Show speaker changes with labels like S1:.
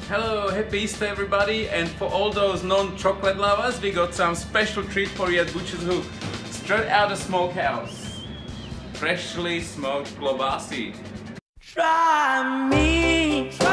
S1: Hello, happy Easter everybody, and for all those non-chocolate lovers, we got some special treat for you at Butcher's Hook. Straight out of the smokehouse. Freshly smoked klobasi.
S2: Try me.